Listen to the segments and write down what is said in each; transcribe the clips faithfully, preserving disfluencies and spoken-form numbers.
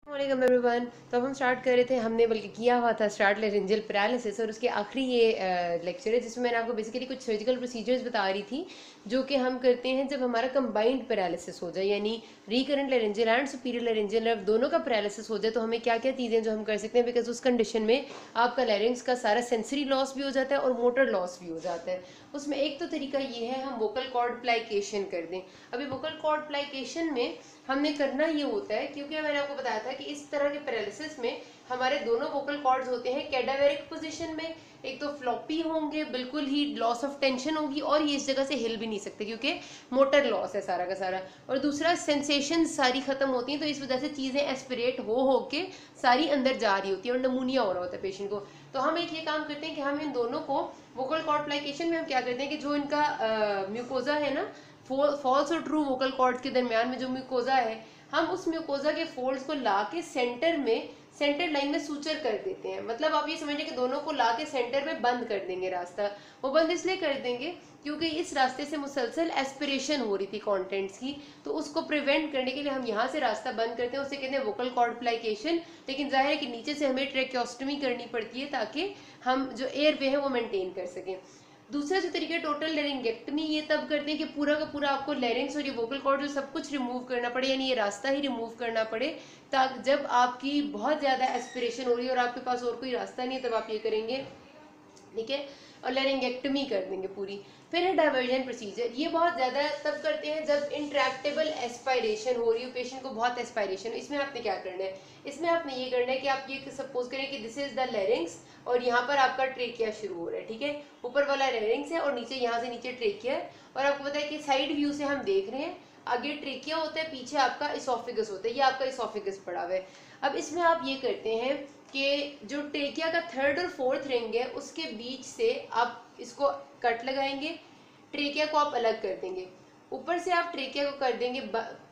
वालेकुम एवरीवन। तो अब हम स्टार्ट कर रहे थे, हमने बल्कि किया हुआ था स्टार्ट लेरेंजियल पैरालिसिस, और उसके आखिरी ये लेक्चर है जिसमें मैंने आपको बेसिकली कुछ सर्जिकल प्रोसीजर्स बता रही थी जो कि हम करते हैं जब हमारा कंबाइंड पैरालिसिस हो जाए, यानी recurrent laryngeal and superior laryngeal nerve दोनों का पैरालिसिस हो जाए। तो हमें क्या क्या चीज़ें जो हम कर सकते हैं, बिकॉज उस कंडीशन में आपका लैरिंग्स का सारा सेंसरी लॉस भी हो जाता है और मोटर लॉस भी हो जाता है। उसमें एक तो तरीका ये है हम वोकल कॉर्ड प्लाइकेशन कर दें। अभी वोकल कॉर्ड प्लाइकेशन में हमने करना ये होता है, क्योंकि मैंने आपको बताया था कि इस तरह के पैरालिसिस में हमारे दोनों वोकल कॉर्ड्स होते हैं कैडावेरिक पोजीशन में, एक तो फ्लॉपी होंगे, बिल्कुल ही लॉस ऑफ टेंशन होगी और ये इस जगह से हिल भी नहीं सकते क्योंकि मोटर लॉस है सारा का सारा। और दूसरा सेंसेशन सारी खत्म होती हैं, तो इस वजह से चीज़ें एस्पिरेट हो हो के सारी अंदर जा रही होती है और नमूनिया हो रहा होता है पेशेंट को। तो हम एक ये काम करते हैं कि हम इन दोनों को वोकल कॉर्ड प्लाइकेशन में हम क्या करते हैं कि जो इनका म्यूकोजा है ना, फॉल्स और ट्रू वोकल कॉर्ड के दरमियान में जो म्यूकोजा है, हम उस म्यूकोजा के फोल्ड्स को ला के सेंटर में सेंटर लाइन में सूचर कर देते हैं। मतलब आप ये समझिए कि दोनों को ला के सेंटर में बंद कर देंगे रास्ता। वो बंद इसलिए कर देंगे क्योंकि इस रास्ते से मुसलसल एस्पिरेशन हो रही थी कंटेंट्स की, तो उसको प्रिवेंट करने के लिए हम यहाँ से रास्ता बंद करते हैं, उसे कहते हैं वोकल कॉर्ड प्लाइकेशन। लेकिन जाहिर है कि नीचे से हमें ट्रेक्योस्टमी करनी पड़ती है ताकि हम जो एयर वे है वो मेंटेन कर सकें। दूसरा जो तरीका टोटल लेरिंगेक्टमी, ये तब करते हैं कि पूरा का पूरा आपको लेरिंग्स और ये वोकल कॉर्ड जो सब कुछ रिमूव करना पड़े, यानी ये रास्ता ही रिमूव करना पड़े, ताकि जब आपकी बहुत ज़्यादा एस्पिरेशन हो रही है और आपके पास और कोई रास्ता नहीं है तब आप ये करेंगे, ठीक है, और लेरिंगेक्टमी कर देंगे पूरी। फिर है डाइवर्जन प्रोसीजर। ये बहुत ज़्यादा तब करते हैं जब इंट्रैक्टेबल एस्पायरेशन हो रही हो, पेशेंट को बहुत एस्पायरेशन। इसमें आपने क्या करना है, इसमें आपने ये करना है कि आप ये सपोज करें कि दिस इज द लेरिंग्स और यहाँ पर आपका ट्रेकिया शुरू हो रहा है, ठीक है, ऊपर वाला लेरिंग्स है और नीचे यहाँ से नीचे ट्रेकिया है। और आपको पता है कि साइड व्यू से हम देख रहे हैं, आगे ट्रेकिया होता है, पीछे आपका इसोफिगस होता है, ये आपका इसोफिगस पड़ा हुआ है। अब इसमें आप ये करते हैं कि जो ट्रेकिया का थर्ड और फोर्थ रिंग है उसके बीच से आप इसको कट लगाएंगे, ट्रेकिया को आप अलग कर देंगे। ऊपर से आप ट्रेकिया को कर देंगे,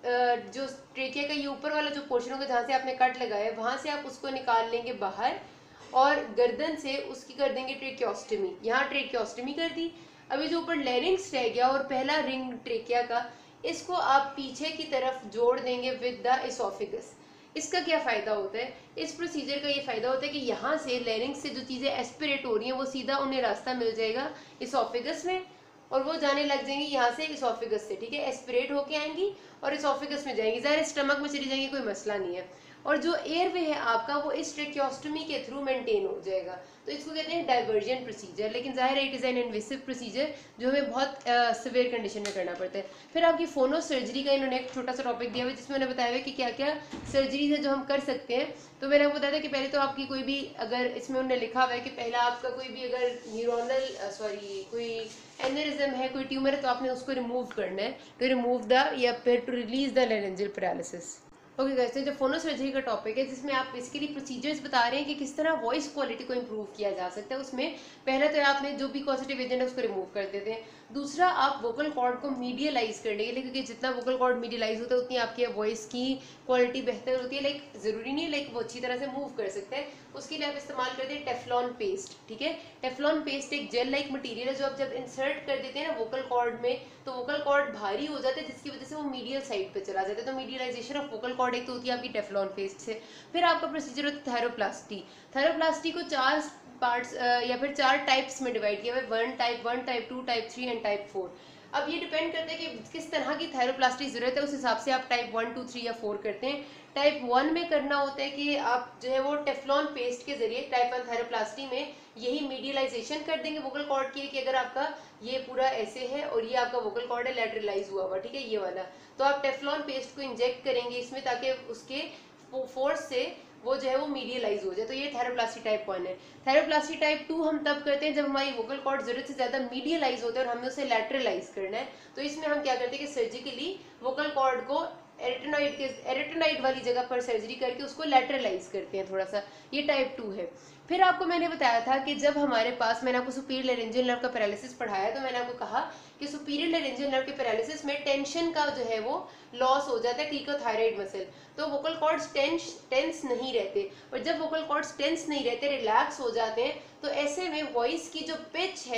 जो ट्रेकिया का ये ऊपर वाला जो पोर्शन होगा जहाँ से आपने कट लगाया है वहां से आप उसको निकाल लेंगे बाहर और गर्दन से उसकी कर देंगे ट्रेकियोस्टमी। यहाँ ट्रेकियोस्टमी कर दी। अभी जो ऊपर लेरिंग्स रह गया और पहला रिंग ट्रेकिया का, इसको आप पीछे की तरफ जोड़ देंगे विद द इसोफिगस। इसका क्या फायदा होता है, इस प्रोसीजर का ये फायदा होता है कि यहाँ से लेरिंग्स से जो चीजें एस्पिरेट हो रही हैं वो सीधा उन्हें रास्ता मिल जाएगा इसोफिगस में और वो जाने लग जाएंगी यहाँ से इसोफिगस से, ठीक है, एस्पिरेट होके आएंगी और इसोफिगस में जाएंगी, ज़ाहिर स्टमक में चली जाएंगी, कोई मसला नहीं है। और जो एयरवे है आपका वो इस ट्रेकियोस्टमी के थ्रू मेंटेन हो जाएगा। तो इसको कहते हैं डाइवर्जन प्रोसीजर। लेकिन जाहिर है it is an invasive procedure जो हमें बहुत सिवियर कंडीशन में करना पड़ता है। फिर आपकी फोनो सर्जरी का इन्होंने एक छोटा सा टॉपिक दिया हुआ है जिसमें उन्होंने बताया हुआ कि क्या क्या सर्जरीज है जो हम कर सकते हैं। तो मैंने आपको बताया था कि पहले तो आपकी कोई भी, अगर इसमें उन्होंने लिखा हुआ है कि पहला आपका कोई भी अगर न्यूरोनल सॉरी कोई एनेरिज्म है, कोई ट्यूमर है, तो आपने उसको रिमूव करना है, टू रिमूव द या फिर to release the laryngeal paralysis. Okay guys, तो जो फोनो सर्जरी का टॉपिक है जिसमें आप बेसिकली प्रोसीजर्स बता रहे हैं कि किस तरह वॉइस क्वालिटी को इंप्रूव किया जा सकता है। उसमें पहला तो आपने जो भी पॉजिटिव एजेंट है उसको रिमूव कर देते हैं। दूसरा, आप वोकल कॉर्ड को मीडियलाइज करने के लिए, क्योंकि जितना वोकल कॉर्ड मीडियलाइज होता है उतनी आपकी वॉइस की क्वालिटी बेहतर होती है। लाइक जरूरी नहीं है लाइक वो अच्छी तरह से मूव कर सकते हैं, उसके लिए आप इस्तेमाल करते हैं टेफ्लॉन पेस्ट, ठीक है। टेफ्लॉन पेस्ट एक जेल लाइक मटीरियल है जो आप जब इंसर्ट कर देते हैं ना वोकल कॉर्ड में, तो वोकल कॉर्ड भारी हो जाता है जिसकी वजह से वो मीडियल साइड पे चला जाता है। तो मीडियलाइजेशन ऑफ वोकल कॉर्ड एक तो होती है आपकी टेफ्लॉन पेस्ट से। फिर आपका प्रोसीजर होता है थायरोप्लास्टी। थायरोप्लास्टी को चार पार्ट्स या फिर चार टाइप्स में डिवाइड किया हुआ है, one type one, type two, type three and type four. अब ये डिपेंड करता है कि किस तरह की थायरोप्लास्टी जरूरत है, उस हिसाब से आप टाइप वन, टू, थ्री या फोर करते हैं। टाइप वन में करना होता है कि आप जो है वो टेफ्लॉन पेस्ट के जरिए टाइप वन थायरोप्लास्टी में यही मीडियलाइजेशन कर देंगे वोकल कॉर्ड की, कि अगर आपका ये पूरा ऐसे है और ये आपका वोकल कॉर्ड है लैटरलाइज हुआ हुआ, ठीक है, ये वाला, तो आप टेफ्लॉन पेस्ट को इंजेक्ट करेंगे इसमें ताकि उसके फोर्स से वो जो है वो मीडियलाइज हो जाए। तो ये थायरोप्लास्टी टाइप वन है। थायरोप्लास्टी टाइप टू हम तब करते हैं जब हमारी वोकल कॉर्ड जरूरत से ज्यादा मीडियलाइज होता है और हमें उसे लैटरलाइज करना है। तो इसमें हम क्या करते हैं कि सर्जिकली वोकल कॉर्ड को एरिटेनॉइड के एरिटेनॉइड वाली जगह पर सर्जरी करके उसको लैटरलाइज करते हैं थोड़ा सा, ये टाइप टू है। फिर आपको मैंने बताया था कि जब हमारे पास, मैंने आपको सुपीरियर लेरेंजियल नर्व का पैरालिसिस पढ़ाया, तो मैंने आपको कहा कि सुपीरियर लेरेंजियल नर्व के पैरालिसिस में टेंशन का जो है वो लॉस हो जाता है, क्लिकोथायराइड मसल, तो वोकल कॉर्ड्स टेंस टेंस नहीं रहते। और जब वोकल कॉर्ड्स टेंस नहीं रहते, रिलैक्स हो जाते हैं, तो ऐसे में वॉइस की जो पिच है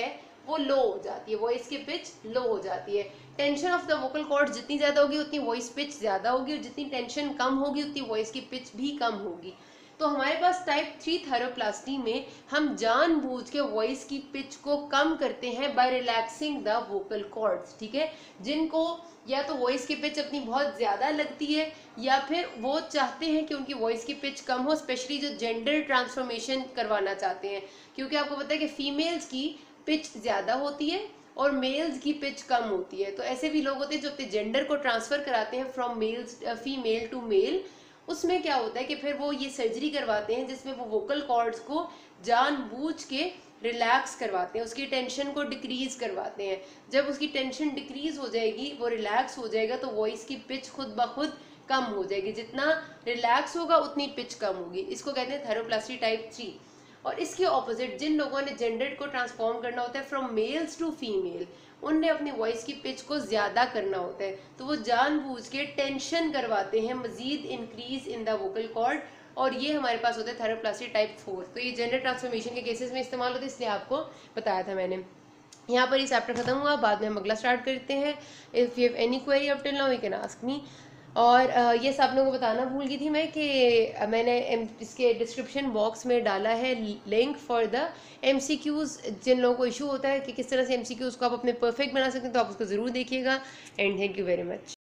वो लो हो जाती है, वॉइस की पिच लो हो जाती है। Tension of the vocal cord जितनी ज़्यादा होगी उतनी वॉइस पिच ज़्यादा होगी, और जितनी टेंशन कम होगी उतनी वॉइस की पिच भी कम होगी। तो हमारे पास टाइप थ्री थेरोप्लास्टी में हम जानबूझ के वॉइस की पिच को कम करते हैं by relaxing the vocal cords, ठीक है। जिनको या तो वॉइस की पिच अपनी बहुत ज़्यादा लगती है, या फिर वो चाहते हैं कि उनकी वॉइस की पिच कम हो, स्पेशली जो जेंडर ट्रांसफॉर्मेशन करवाना चाहते हैं, क्योंकि आपको पता है कि फीमेल्स की पिच ज़्यादा होती है और मेल्स की पिच कम होती है। तो ऐसे भी लोग होते हैं जो अपने जेंडर को ट्रांसफ़र कराते हैं from males female to male. उसमें क्या होता है कि फिर वो ये सर्जरी करवाते हैं जिसमें वो वोकल कॉर्ड्स को जानबूझ के रिलैक्स करवाते हैं, उसकी टेंशन को डिक्रीज करवाते हैं। जब उसकी टेंशन डिक्रीज हो जाएगी, वो रिलैक्स हो जाएगा, तो वॉइस की पिच खुद ब खुद कम हो जाएगी। जितना रिलैक्स होगा उतनी पिच कम होगी। इसको कहते हैं थेरोप्लास्टी टाइप थ्री। और इसके ऑपोजिट जिन लोगों ने जेंडर को ट्रांसफॉर्म करना होता है फ्रॉम मेल्स टू फीमेल, उनने अपनी वॉइस की पिच को ज़्यादा करना होता है, तो वो जानबूझ के टेंशन करवाते हैं, मजीद increase in the vocal cord, और ये हमारे पास होता है थेरोप्लास्टी टाइप फोर। तो ये जेंडर ट्रांसफॉर्मेशन के केसेस में इस्तेमाल होता है, इसलिए आपको बताया था मैंने। यहाँ पर ये चैप्टर खत्म हुआ, बाद में हम अगला स्टार्ट करते हैं। If you have any query up till now you can ask me. और ये सब लोगों को बताना भूल गई थी मैं कि मैंने इसके डिस्क्रिप्शन बॉक्स में डाला है लिंक फॉर द एमसीक्यूज़। जिन लोगों को इशू होता है कि किस तरह से एमसीक्यूज़ को आप अपने परफेक्ट बना सकते हैं, तो आप उसको ज़रूर देखिएगा। And thank you very much.